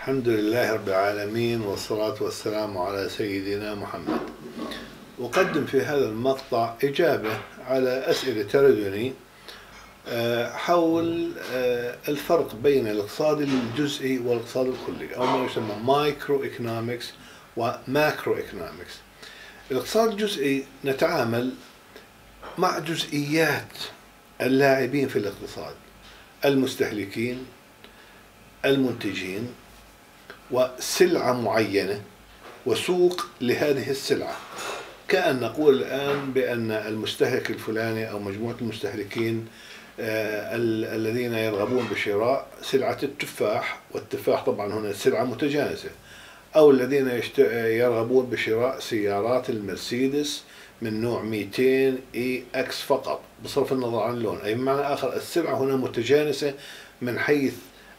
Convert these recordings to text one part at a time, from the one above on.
الحمد لله رب العالمين، والصلاة والسلام على سيدنا محمد. أقدم في هذا المقطع إجابة على أسئلة تردني حول الفرق بين الاقتصاد الجزئي والاقتصاد الكلي، أو ما يسمى مايكرو إيكونومكس وماكرو إيكونومكس. الاقتصاد الجزئي نتعامل مع جزئيات اللاعبين في الاقتصاد: المستهلكين، المنتجين، وسلعة معينة وسوق لهذه السلعة. كأن نقول الآن بأن المستهلك الفلاني أو مجموعة المستهلكين الذين يرغبون بشراء سلعة التفاح، والتفاح طبعا هنا سلعة متجانسة، أو الذين يرغبون بشراء سيارات المرسيدس من نوع 200 EX فقط بصرف النظر عن اللون. أي بمعنى آخر السلعة هنا متجانسة من حيث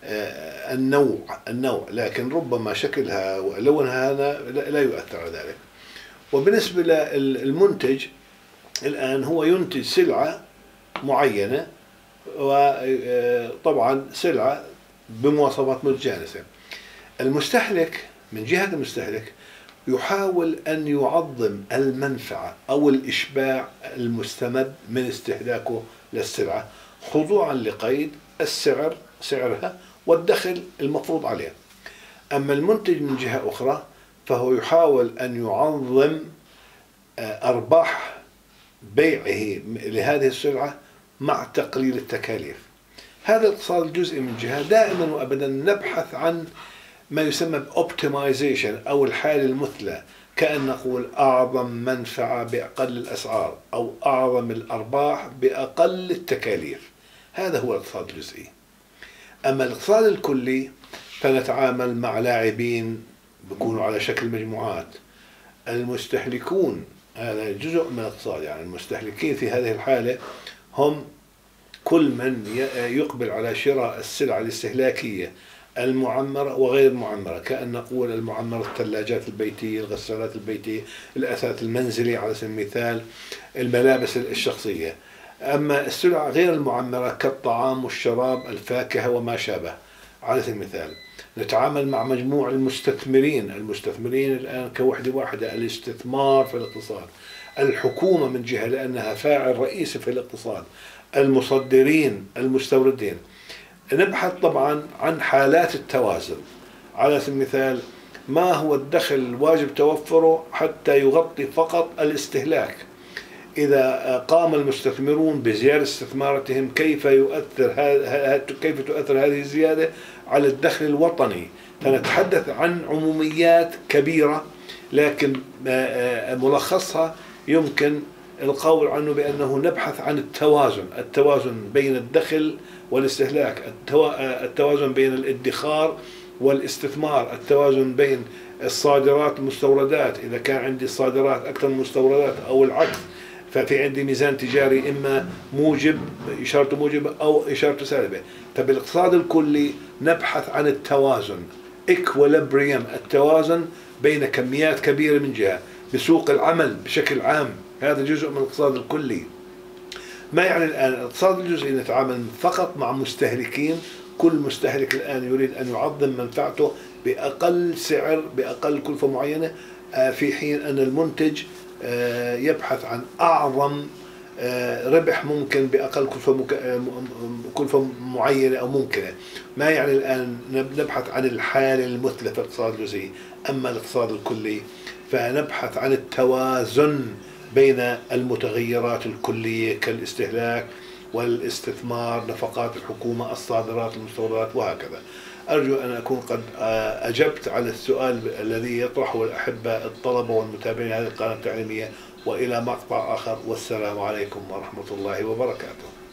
النوع، لكن ربما شكلها ولونها هذا لا يؤثر على ذلك. وبالنسبة للمنتج الآن هو ينتج سلعة معينة، وطبعا سلعة بمواصفات متجانسة. المستهلك من جهة المستهلك يحاول أن يعظم المنفعة أو الإشباع المستمد من استهلاكه للسلعة، خضوعا لقيد سعرها والدخل المفروض عليه. أما المنتج من جهة أخرى فهو يحاول أن يعظم أرباح بيعه لهذه السلعة مع تقليل التكاليف. هذا الاقتصاد الجزئي من جهة دائما وأبدا نبحث عن ما يسمى بأوبتمايزيشن أو الحالة المثلى، كأن نقول أعظم منفعة بأقل الأسعار أو أعظم الأرباح بأقل التكاليف. هذا هو الاقتصاد الجزئي. أما الاقتصاد الكلي فنتعامل مع لاعبين بيكونوا على شكل مجموعات. المستهلكون هذا جزء من الاقتصاد، يعني المستهلكين في هذه الحالة هم كل من يقبل على شراء السلع الاستهلاكية المعمرة وغير المعمرة، كأن نقول المعمرة الثلاجات البيتية، الغسالات البيتية، الأثاث المنزلي على سبيل المثال، الملابس الشخصية. أما السلع غير المعمرة كالطعام والشراب، الفاكهة وما شابه على سبيل المثال. نتعامل مع مجموع المستثمرين الآن كوحدة واحدة، الاستثمار في الاقتصاد، الحكومة من جهة لأنها فاعل رئيسي في الاقتصاد، المصدرين، المستوردين. نبحث طبعا عن حالات التوازن. على سبيل المثال ما هو الدخل الواجب توفره حتى يغطي فقط الاستهلاك؟ إذا قام المستثمرون بزيادة استثماراتهم كيف تؤثر هذه الزيادة على الدخل الوطني؟ فنتحدث عن عموميات كبيرة، لكن ملخصها يمكن القول عنه بأنه نبحث عن التوازن بين الدخل والاستهلاك، التوازن بين الادخار والاستثمار، التوازن بين الصادرات والمستوردات، إذا كان عندي الصادرات أكثر من المستوردات أو العكس، ففي عندي ميزان تجاري إما موجب إشارته موجبة أو إشارته سالبة. فبالاقتصاد الكلي نبحث عن التوازن، equilibrium، التوازن بين كميات كبيرة من جهة بسوق العمل بشكل عام. هذا جزء من الاقتصاد الكلي. ما يعني الآن الاقتصاد الجزئي نتعامل فقط مع مستهلكين، كل مستهلك الآن يريد أن يعظم منفعته بأقل سعر بأقل كلفة معينة، في حين أن المنتج يبحث عن أعظم ربح ممكن بأقل كلفة معينة أو ممكنة. ما يعني الآن نبحث عن الحالة المثلى في الاقتصاد الجزئي. أما الاقتصاد الكلي فنبحث عن التوازن بين المتغيرات الكلية كالاستهلاك والاستثمار، نفقات الحكومة، الصادرات، المستوردات، وهكذا. أرجو أن أكون قد أجبت على السؤال الذي يطرحه الأحبة الطلبة والمتابعين هذه القناة التعليمية. وإلى مقطع آخر، والسلام عليكم ورحمة الله وبركاته.